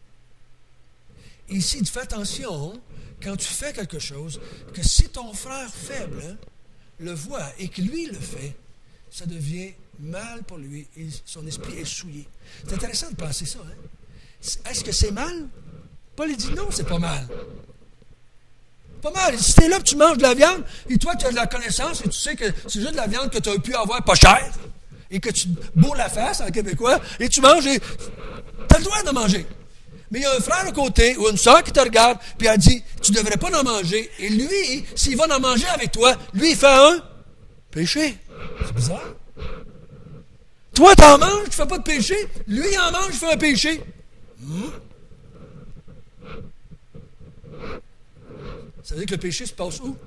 Ici, il dit, fais attention, quand tu fais quelque chose, que si ton frère faible hein, le voit et que lui le fait, ça devient mal pour lui et son esprit est souillé. C'est intéressant de penser ça. Hein? Est-ce que c'est mal? Paul il dit non, c'est pas mal. Pas mal. Si tu es là et tu manges de la viande, et toi tu as de la connaissance et tu sais que c'est juste de la viande que tu as pu avoir pas cher, et que tu bourres la face en québécois, et tu manges et tu as le droit de manger. Mais il y a un frère à côté ou une soeur qui te regarde, puis elle dit, tu ne devrais pas en manger. Et lui, s'il va en manger avec toi, lui, il fait un péché. C'est bizarre. Toi, tu en manges, tu ne fais pas de péché. Lui, il en mange, il fait un péché. Hmm. Ça veut dire que le péché se passe où?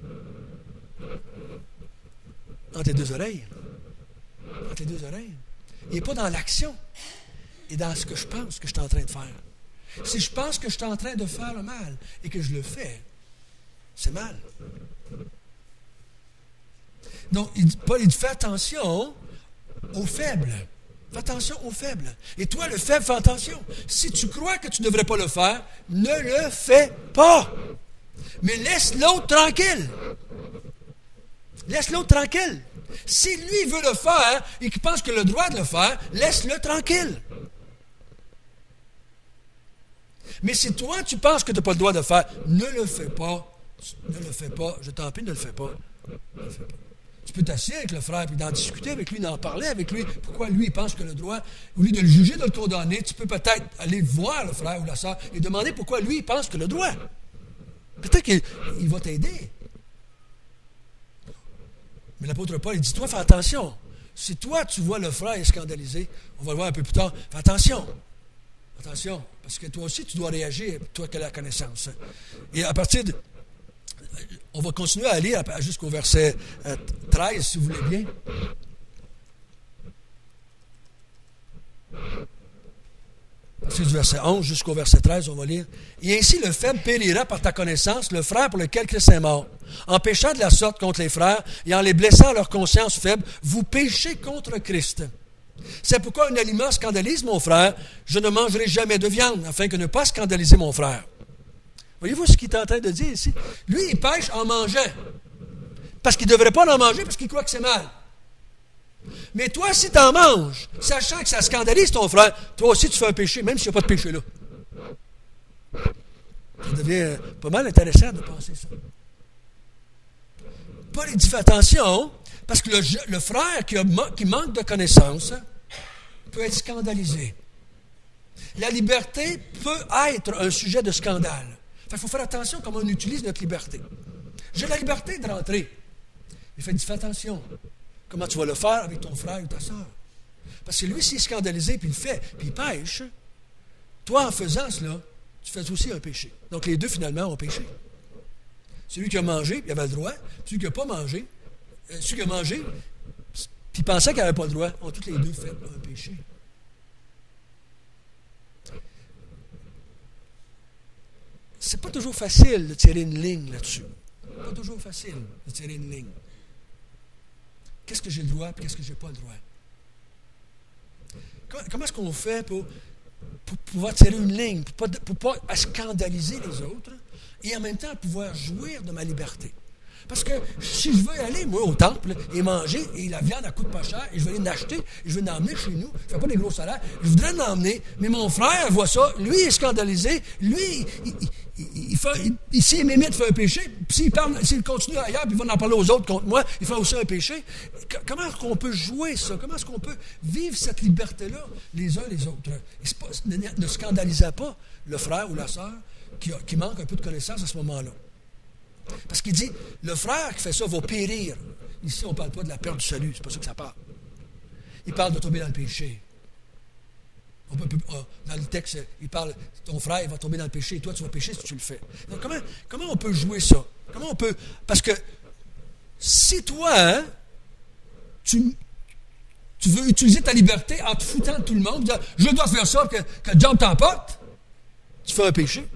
Entre tes deux oreilles. Entre tes deux oreilles. Il n'est pas dans l'action. Il est dans ce que je pense que je suis en train de faire. Si je pense que je suis en train de faire le mal et que je le fais, c'est mal. Donc, il dit, Paul, il dit, fais attention aux faibles. Fais attention aux faibles. Et toi, le faible, fais attention. Si tu crois que tu ne devrais pas le faire, ne le fais pas. Mais laisse l'autre tranquille. Laisse l'autre tranquille. Si lui veut le faire et qu'il pense qu'il a le droit de le faire, laisse-le tranquille. Mais si toi, tu penses que tu n'as pas le droit de le faire, ne le fais pas. Ne le fais pas. Je t'en prie, ne le fais pas. Ne le fais pas. Tu peux t'asseoir avec le frère et d'en discuter avec lui, d'en parler avec lui. Pourquoi lui, il pense que le droit, au lieu de le juger, de le condamner, tu peux peut-être aller voir le frère ou la sœur et demander pourquoi lui, il pense que le droit. Peut-être qu'il il va t'aider. Mais l'apôtre Paul, il dit, toi, fais attention. Si toi, tu vois le frère scandalisé, on va le voir un peu plus tard, fais attention. Attention, parce que toi aussi, tu dois réagir, toi qui as la connaissance. Et à partir de... On va continuer à lire jusqu'au verset treize, si vous voulez bien. À partir du verset onze jusqu'au verset treize, on va lire. « Et ainsi le faible périra par ta connaissance, le frère pour lequel Christ est mort. En péchant de la sorte contre les frères et en les blessant à leur conscience faible, vous péchez contre Christ. C'est pourquoi un aliment scandalise mon frère, je ne mangerai jamais de viande, afin que ne pas scandaliser mon frère. » Voyez-vous ce qu'il est en train de dire ici? Lui, il pêche en mangeant. Parce qu'il ne devrait pas en manger, parce qu'il croit que c'est mal. Mais toi, si tu en manges, sachant que ça scandalise ton frère, toi aussi tu fais un péché, même s'il n'y a pas de péché là. Ça devient pas mal intéressant de penser ça. Paul, il dit, fais attention, Parce que le, le frère qui, a, qui manque de connaissances peut être scandalisé. La liberté peut être un sujet de scandale. Il faut faire attention comment on utilise notre liberté. J'ai la liberté de rentrer. Il fait fais attention. Comment tu vas le faire avec ton frère ou ta soeur? Parce que lui, s'il est scandalisé, puis il le fait, puis il pêche, toi, en faisant cela, tu fais aussi un péché. Donc, les deux, finalement, ont péché. Celui qui a mangé, il avait le droit. Celui qui n'a pas mangé, euh, celui qui a mangé, puis pensait qu'il n'avait pas le droit, ont tous les deux fait un péché. C'est pas toujours facile de tirer une ligne là-dessus. Pas toujours facile de tirer une ligne. Qu'est-ce que j'ai le droit et qu'est-ce que je n'ai pas le droit? Comment, comment est-ce qu'on fait pour, pour pouvoir tirer une ligne, pour ne pas, pas scandaliser les autres et en même temps pouvoir jouir de ma liberté? Parce que si je veux aller, moi, au temple et manger, et la viande, elle coûte pas cher, et je vais aller l'acheter, et je vais l'emmener chez nous, je ne fais pas des gros salaires, je voudrais l'emmener, mais mon frère voit ça, lui est scandalisé, lui, il, il, il, il, fait, il, il s'il m'imite, fait un péché, puis s'il, parle, s'il continue ailleurs, puis il va en parler aux autres contre moi, il fait aussi un péché. Comment est-ce qu'on peut jouer ça? Comment est-ce qu'on peut vivre cette liberté-là, les uns les autres? Pas, ne, ne scandalisez pas le frère ou la sœur qui, a, qui manque un peu de connaissance à ce moment-là. Parce qu'il dit, le frère qui fait ça va périr. Ici, on ne parle pas de la perte du salut, c'est pas ça que ça parle. Il parle de tomber dans le péché. On peut, dans le texte, il parle, ton frère il va tomber dans le péché, et toi tu vas pécher si tu le fais. Donc, comment, comment on peut jouer ça? Comment on peut... Parce que si toi, hein, tu, tu veux utiliser ta liberté en te foutant de tout le monde, dire, je dois faire ça, que, que le diable t'emporte, tu fais un péché.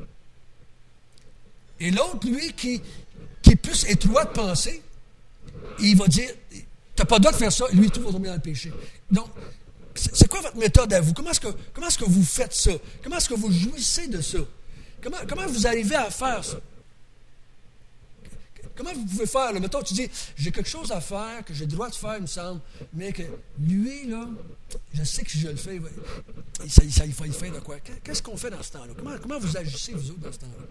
Et l'autre, lui, qui, qui est plus étroit de pensée, il va dire, tu n'as pas le droit de faire ça, et lui, tout va tomber dans le péché. Donc, c'est quoi votre méthode à vous? Comment est-ce que, comment est-ce que vous faites ça? Comment est-ce que vous jouissez de ça? Comment, comment vous arrivez à faire ça? Comment vous pouvez faire? Là, mettons, tu dis, j'ai quelque chose à faire, que j'ai le droit de faire, il me semble, mais que lui, là, je sais que si je le fais, il, va, il, ça, il, ça, il, va, il fait de quoi? Qu'est-ce qu'on fait dans ce temps-là? Comment, comment vous agissez, vous autres, dans ce temps-là?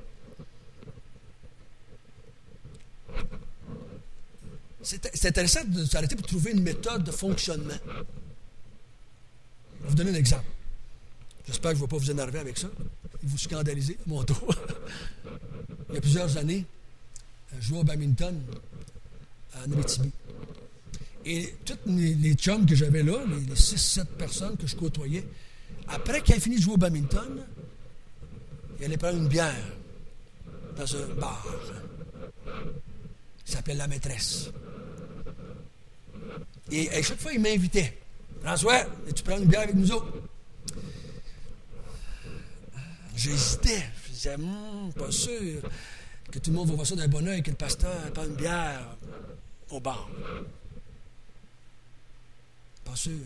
C'est, c'est intéressant de s'arrêter pour trouver une méthode de fonctionnement. Je vais vous donner un exemple. J'espère que je ne vais pas vous énerver avec ça et vous scandaliser à mon tour. Il y a plusieurs années, je jouais au badminton à Abitibi. Et tous les, les chums que j'avais là, les, les six sept personnes que je côtoyais, après qu'il ait fini de jouer au badminton, il allait prendre une bière dans un bar. Il s'appelle La Maîtresse. Et à chaque fois, il m'invitait. François, tu prends une bière avec nous autres? J'hésitais. Je disais, hum, pas sûr que tout le monde va voir ça d'un bon oeil, que le pasteur prend une bière au bar. Pas sûr.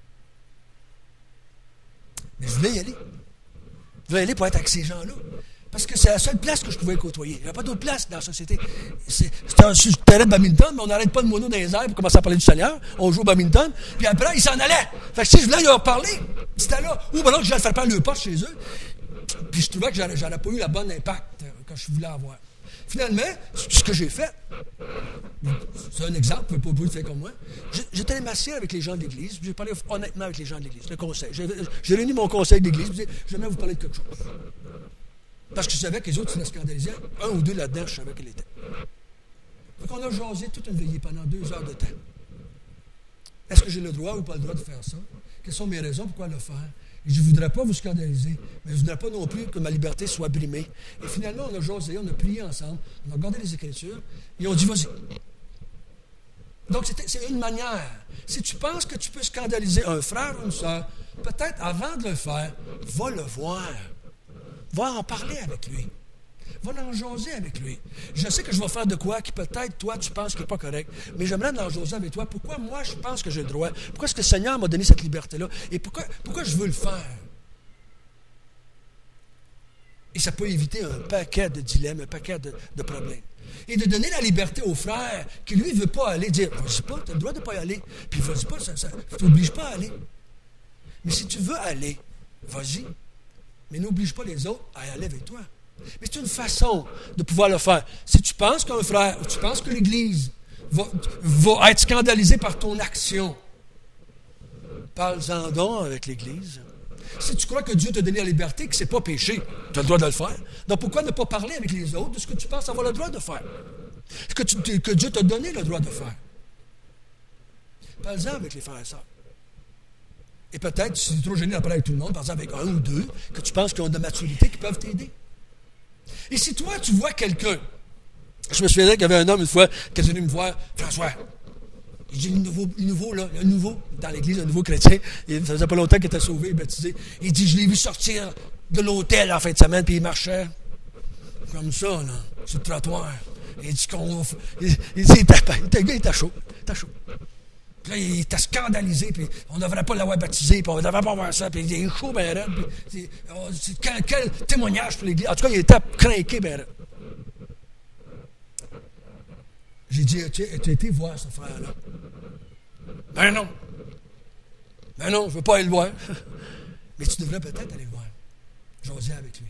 Mais je voulais y aller. Je voulais y aller pour être avec ces gens-là. Parce que c'est la seule place que je pouvais côtoyer. Il n'y avait pas d'autre place dans la société. C'est, c'était un terrain de badminton, mais on n'arrête pas de mono dans les airs pour commencer à parler du Seigneur. On joue au badminton, puis après, ils s'en allaient. Fait que si je voulais leur parler, c'était là. Ou ben là, j'allais faire prendre le poste chez eux. Puis je trouvais que j'aurais, j'aurais pas eu la bonne impact que je voulais avoir. Finalement, ce que j'ai fait, c'est un exemple, vous ne pouvez pas le faire comme moi. J'étais allé m'asseoir avec les gens de l'Église, j'ai parlé honnêtement avec les gens de l'Église, le conseil. J'ai, j'ai réuni mon conseil d'église, je disais, j'aimerais vous parler de quelque chose. Parce que je savais que les autres se scandalisaient. Un ou deux là-dedans, je savais qu'elle était. Donc, on a jasé toute une veillée pendant deux heures de temps. Est-ce que j'ai le droit ou pas le droit de faire ça? Quelles sont mes raisons? Pourquoi le faire? Et je ne voudrais pas vous scandaliser, mais je ne voudrais pas non plus que ma liberté soit brimée. Et finalement, on a jasé, on a prié ensemble, on a regardé les Écritures, et on dit, vas-y. Donc, c'est, c'est une manière. Si tu penses que tu peux scandaliser un frère ou une soeur, peut-être avant de le faire, va le voir. Va en parler avec lui. Va en jaser avec lui. Je sais que je vais faire de quoi qui peut-être, toi, tu penses qu'il n'est pas correct, mais j'aimerais en jaser avec toi. Pourquoi moi, je pense que j'ai le droit? Pourquoi est-ce que le Seigneur m'a donné cette liberté-là? Et pourquoi, pourquoi je veux le faire? Et ça peut éviter un paquet de dilemmes, un paquet de, de problèmes. Et de donner la liberté au frère qui, lui, ne veut pas aller, dire, vas-y pas, tu as le droit de ne pas y aller. Puis vas-y pas, ça ne t'oblige pas à aller. Mais si tu veux aller, vas-y. Mais n'oblige pas les autres à y aller avec toi. Mais c'est une façon de pouvoir le faire. Si tu penses qu'un frère, ou tu penses que l'Église va, va être scandalisé par ton action. Parle-en donc avec l'Église. Si tu crois que Dieu t'a donné la liberté, que ce n'est pas péché, tu as le droit de le faire. Donc pourquoi ne pas parler avec les autres de ce que tu penses avoir le droit de faire? Ce que, tu, que Dieu t'a donné le droit de faire. Parle-en avec les frères et sœurs. Et peut-être, si tu es trop gêné d'en parler avec tout le monde, parle-en avec un ou deux que tu penses qu'ils ont de maturité, qui peuvent t'aider. Et si toi, tu vois quelqu'un, je me souviens qu'il y avait un homme une fois qui est venu me voir, François, il dit, le nouveau, le nouveau, là, un nouveau, dans l'église, un nouveau chrétien, il, ça faisait pas longtemps qu'il était sauvé, baptisé, il dit, je l'ai vu sortir de l'hôtel en fin de semaine, puis il marchait comme ça, là, sur le trottoir. Il dit qu'on. Il, il dit, il était, il était, il était chaud, il était chaud. Puis là, il était scandalisé, puis on ne devrait pas l'avoir baptisé, puis on ne devrait pas voir ça, puis il est chaud, ben raide, puis oh, quel, quel témoignage pour l'église. En tout cas, il était craqué, ben raide. J'ai dit, tu as été voir ce frère-là? Ben non. Ben non, je ne veux pas aller le voir. Mais tu devrais peut-être aller le voir. J'osais avec lui.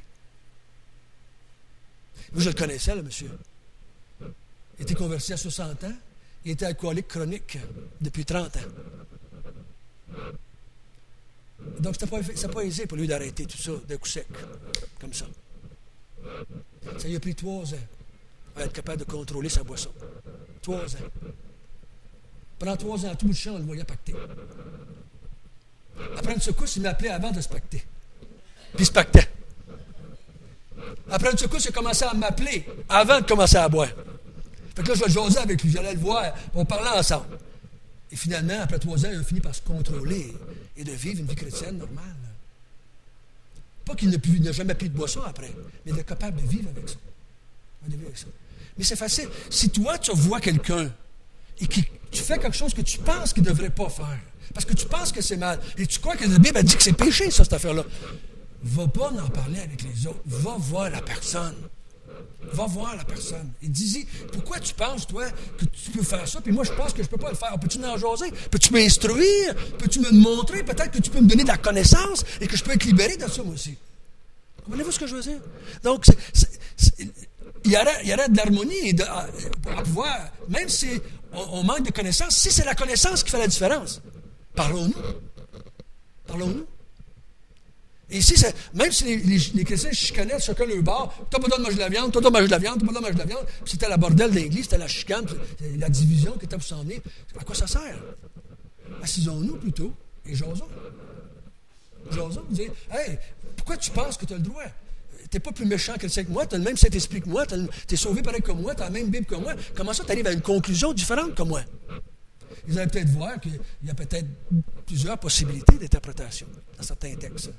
Moi, je le connaissais, le monsieur. Il était converti à soixante ans. Il était alcoolique chronique depuis trente ans. Donc, ce n'était pas, pas aisé pour lui d'arrêter tout ça d'un coup sec, comme ça. Ça lui a pris trois ans à être capable de contrôler sa boisson. Trois ans. Pendant trois ans, à tout bout de champ, on le voyait pacter. Après une secousse, il m'appelait avant de se pacter. Puis il se pactait. Après une secousse, il a commencé à m'appeler avant de commencer à boire. Fait que là, je jasais avec lui, j'allais le voir, on parlait ensemble. Et finalement, après trois ans, il a fini par se contrôler et de vivre une vie chrétienne normale. Pas qu'il n'a jamais pris de boisson après, mais d'être capable de vivre avec ça. De vivre avec ça. Mais c'est facile. Si toi, tu vois quelqu'un et que tu fais quelque chose que tu penses qu'il ne devrait pas faire, parce que tu penses que c'est mal, et tu crois que la Bible a dit que c'est péché, ça, cette affaire-là, va pas en parler avec les autres. Va voir la personne. Va voir la personne. Et dis-y, pourquoi tu penses, toi, que tu peux faire ça, puis moi, je pense que je ne peux pas le faire. Peux-tu m'en jaser? Peux-tu m'instruire? Peux-tu me montrer? Peut-être que tu peux me donner de la connaissance et que je peux être libéré de ça, moi aussi. Comprenez-vous ce que je veux dire? Donc, c'est, c'est, c'est, il, y aurait, il y aurait de l'harmonie de, à, à pouvoir, même si on, on manque de connaissances, si c'est la connaissance qui fait la différence, parlons-nous. Parlons-nous. Et ici, c'est, même si les, les, les chrétiens chicanaient chacun leur bord, toi pas le droit de manger de la viande, toi pas manger de la viande, toi pas le droit de manger de la viande, c'était la bordelle de l'église, c'était la chicane, la division qui était pour s'en venir. À quoi ça sert? Assisons-nous plutôt et jasons. Jasons, dire, hey, pourquoi tu penses que tu as le droit? Tu n'es pas plus méchant chrétien que moi, tu as le même Saint-Esprit que moi, tu es sauvé pareil que moi, tu as la même Bible que moi. Comment ça, tu arrives à une conclusion différente que moi? Ils allaient peut-être voir qu'il y a peut-être plusieurs possibilités d'interprétation dans certains textes.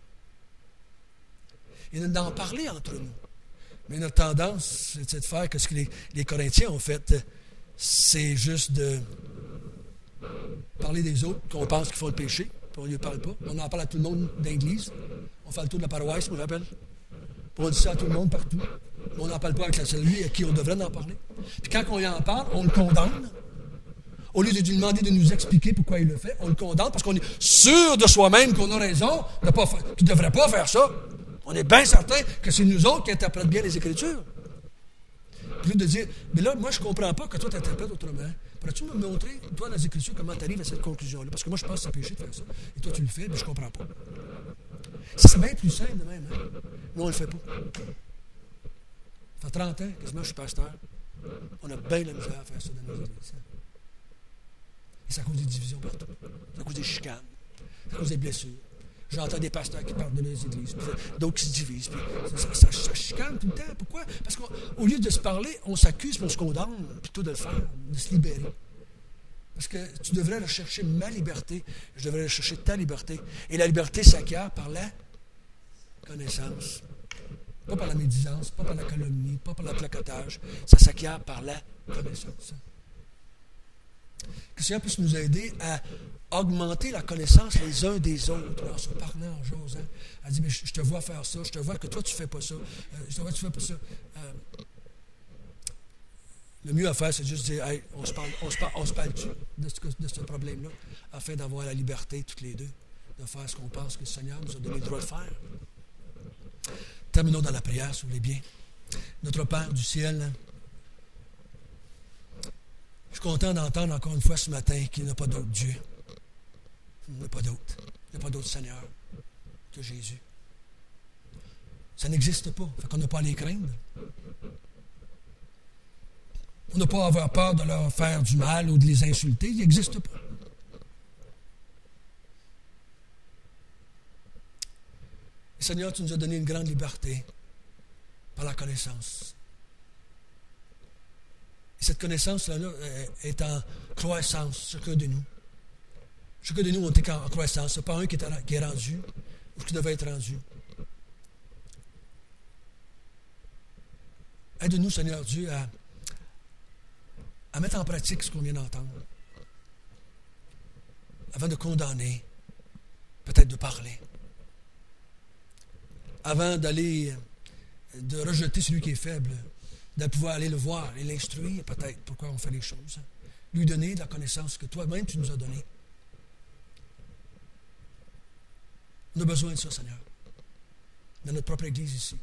Et d'en parler entre nous. Mais notre tendance, c'est de faire que ce que les, les Corinthiens ont fait, c'est juste de parler des autres qu'on pense qu'ils font le péché, puis on ne lui parle pas. On en parle à tout le monde d'église. On fait le tour de la paroisse, je me rappelle. Puis on dit ça à tout le monde partout. Mais on n'en parle pas avec celui à qui on devrait en parler. Puis quand on y en parle, on le condamne. Au lieu de lui demander de nous expliquer pourquoi il le fait, on le condamne parce qu'on est sûr de soi-même qu'on a raison, de pas fa- qu'il ne devrait pas faire ça. On est bien certain que c'est nous autres qui interprétons bien les Écritures. Au lieu de dire, mais là, moi, je ne comprends pas que toi, tu interprètes autrement. Pourrais-tu me montrer, toi, dans les Écritures, comment tu arrives à cette conclusion-là? Parce que moi, je pense que c'est péché de faire ça. Et toi, tu le fais, mais je ne comprends pas. C'est bien plus simple de même, hein? Nous, on ne le fait pas. Ça fait trente ans, quasiment, je suis pasteur. On a bien la misère à faire ça dans nos églises. Et c'est à cause des divisions partout. C'est à cause des chicanes. C'est à cause des blessures. J'entends des pasteurs qui parlent de leurs églises, d'autres qui se divisent. Puis ça, ça, ça, ça chicane tout le temps. Pourquoi? Parce qu'au lieu de se parler, on s'accuse, puis on se condamne, plutôt de le faire, de se libérer. Parce que tu devrais rechercher ma liberté, je devrais rechercher ta liberté. Et la liberté s'acquiert par la connaissance. Pas par la médisance, pas par la calomnie, pas par le placotage. Ça s'acquiert par la connaissance. Que le Seigneur puisse nous aider à augmenter la connaissance les uns des autres en se parlant, en jasant. Elle dit, mais je te vois faire ça, je te vois que toi tu ne fais pas ça, euh, je te vois que tu ne fais pas ça. Euh, le mieux à faire, c'est juste dire, hey, on se parle, on se parle, on se parle-tu de ce, de ce problème-là, afin d'avoir la liberté, toutes les deux, de faire ce qu'on pense que le Seigneur nous a donné le droit de faire. Terminons dans la prière, si vous voulez bien. Notre Père du ciel, Je suis content d'entendre encore une fois ce matin qu'il n'y a pas d'autre Dieu. Il n'y a pas d'autre. Il n'y a pas d'autre Seigneur que Jésus. Ça n'existe pas. Fait qu'on n'a pas à les craindre. On n'a pas à avoir peur de leur faire du mal ou de les insulter. Ils n'existent pas. Et Seigneur, tu nous as donné une grande liberté par la connaissance. Et cette connaissance-là est en croissance, chacun de nous. Chacun de nous, on est en croissance. Ce n'est pas un qui est, qui est rendu ou qui devait être rendu. Aide-nous, Seigneur Dieu, à, à mettre en pratique ce qu'on vient d'entendre. Avant de condamner, peut-être de parler. Avant d'aller, de rejeter celui qui est faible, de pouvoir aller le voir et l'instruire, peut-être, pourquoi on fait les choses. Lui donner de la connaissance que toi-même tu nous as donnée. On a besoin de ça, Seigneur. Dans notre propre Église ici.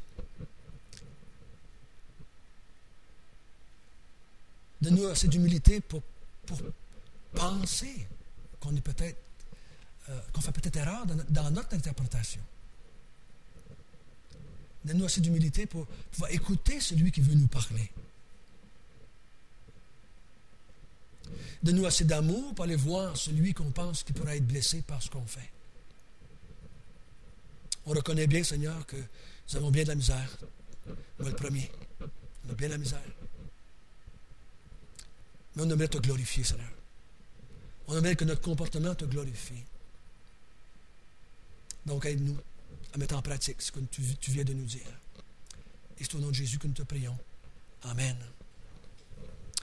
Donne-nous assez d'humilité pour, pour penser qu'on est peut-être, euh, qu'on fait peut-être erreur dans, dans notre interprétation. Donne-nous assez d'humilité pour pouvoir écouter celui qui veut nous parler. Donne-nous assez d'amour pour aller voir celui qu'on pense qui pourrait être blessé par ce qu'on fait. On reconnaît bien, Seigneur, que nous avons bien de la misère. Moi, le premier. On a bien de la misère. Mais on aimerait te glorifier, Seigneur. On aimerait que notre comportement te glorifie. Donc, aide-nous à mettre en pratique ce que tu, tu viens de nous dire. Et c'est au nom de Jésus que nous te prions. Amen.